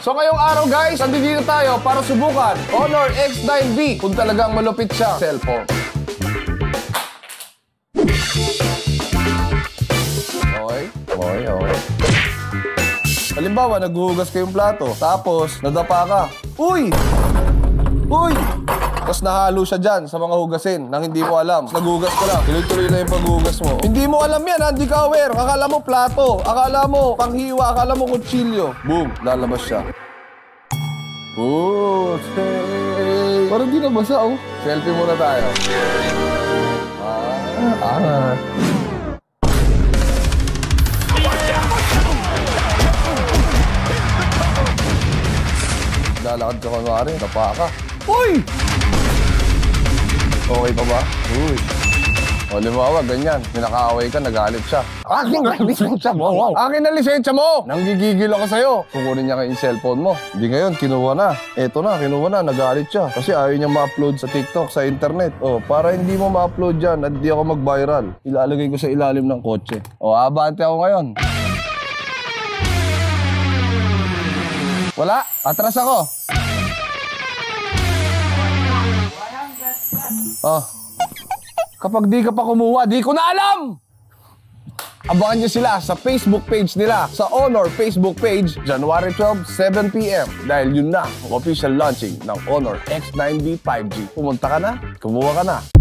So ngayong araw guys, nandito tayo para subukan Honor X9B kung talagang malupit siya cellphone. Okay. Halimbawa, naghuhugas kayong plato, tapos nadapa ka. Uy! Tapos nahalo siya dyan sa mga hugasin nang hindi mo alam. Naghugas ka lang, tuloy-tuloy na yung paghugas mo. Hindi mo alam yan, hindi ka aware. Akala mo plato, akala mo panghiwa, akala mo kutsilyo. Boom, lalabas siya. Parang di nabasa, oh. Selfie muna tayo. Lalakad ka kunwari, tapa ka. Uy! Okay pa ba? Uy. O, limawa, ganyan. Minakaaway ka, nagalit siya. Akin na lisensya mo! Akin na lisensya mo! Nanggigigil ako sa'yo. Kukunin niya yung cellphone mo. Hindi ngayon, kinuha na. Eto na, kinuha na, nagalit siya. Kasi ayaw niya ma-upload sa TikTok, sa internet. O, para hindi mo ma-upload dyan at hindi ako mag-viral, ilalagay ko sa ilalim ng kotse. O, abante ako ngayon. Wala, atras ako. Kapag di ka pa kumuha, di ko na alam! Abangan niyo sila sa Facebook page nila, sa Honor Facebook page, January 12, 7 p.m. Dahil yun na ang official launching ng Honor X9B 5G. Pumunta ka na, kumuha ka na.